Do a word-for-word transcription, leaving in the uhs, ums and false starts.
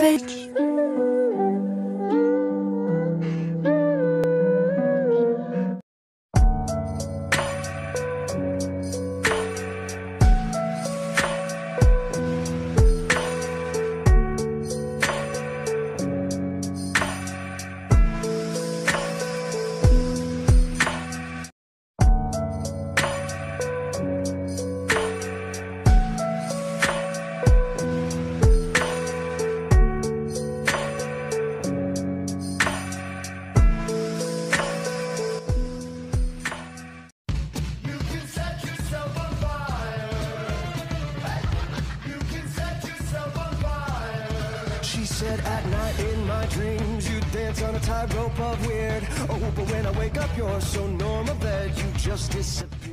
fake. She said at night in my dreams you dance on a tightrope of weird. Oh, but when I wake up you're so normal that you just disappear.